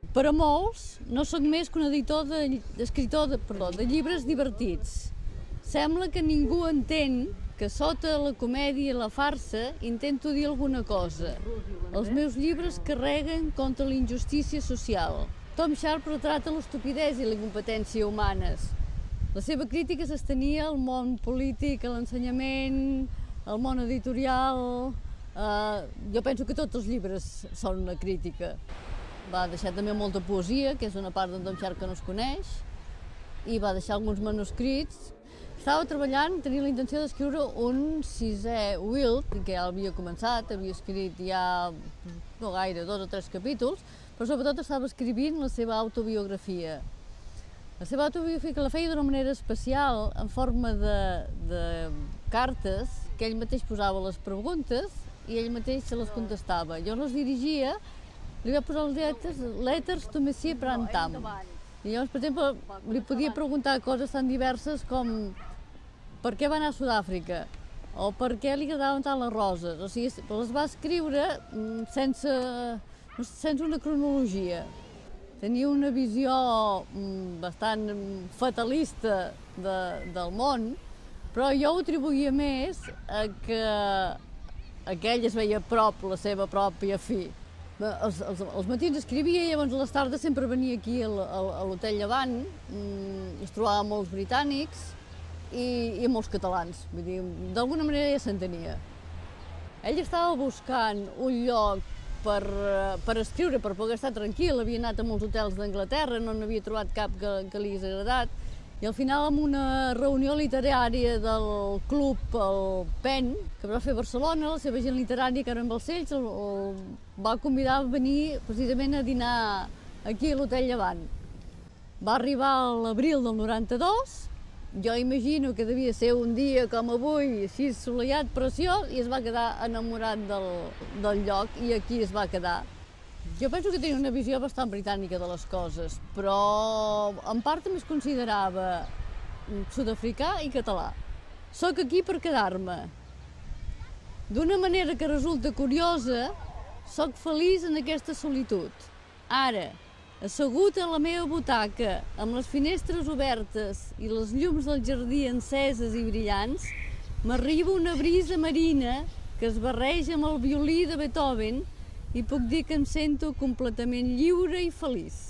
Per a molts, no sóc més que un escriptor de llibres divertits. Sembla que ningú entén que sota la comèdia i la farsa intento dir alguna cosa. Els meus llibres carreguen contra la injustícia social. Tom Sharp retrata l'estupidesa i la incompetència humanes. La seva crítica s'estenia al món polític, a l'ensenyament, al món editorial. Jo penso que tots els llibres són una crítica. Va deixar també molta poesia, que és una part d'en Tom Sharp que no es coneix, i va deixar alguns manuscrits. Estava treballant, tenia la intenció d'escriure un 6è Wild, que ja l'havia començat, havia escrit ja no gaire, 2 o 3 capítols, però sobretot estava escrivint la seva autobiografia. La seva autobiografia que la feia d'una manera especial, en forma de cartes, que ell mateix posava les preguntes i ell mateix se les contestava. Jo les dirigia, li va posar les letters to Monsieur Prantam. I llavors, per exemple, li podia preguntar coses tan diverses com per què va anar a Sud-àfrica o per què li agradaven tant les roses. O sigui, les va escriure sense una cronologia. Tenia una visió bastant fatalista del món, però jo ho atribuïa més a que ell es veia a prop la seva pròpia fi. Els matins escrivia i llavors a les tardes sempre venia aquí a l'Hotel Llevant, es trobava molts britànics i molts catalans, vull dir, d'alguna manera ja s'entenia. Ell estava buscant un lloc per escriure, per poder estar tranquil, havia anat a molts hotels d'Anglaterra, no n'havia trobat cap que li hagués agradat, i al final, en una reunió literària del club, el PEN, que va fer a Barcelona, la seva gent literària, Carmen Balcells, el va convidar a venir precisament a dinar aquí a l'Hotel Llevant. Va arribar a l'abril del 92, jo imagino que devia ser un dia com avui, així assolellat, preciós, i es va quedar enamorat del lloc i aquí es va quedar. Jo penso que tenia una visió bastant britànica de les coses, però en part també es considerava sud-africà i català. Soc aquí per quedar-me. D'una manera que resulta curiosa, soc feliç en aquesta solitud. Ara, assegut a la meva butaca, amb les finestres obertes i les llums del jardí enceses i brillants, m'arriba una brisa marina que es barreja amb el violí de Beethoven i puc dir que em sento completament lliure i feliç.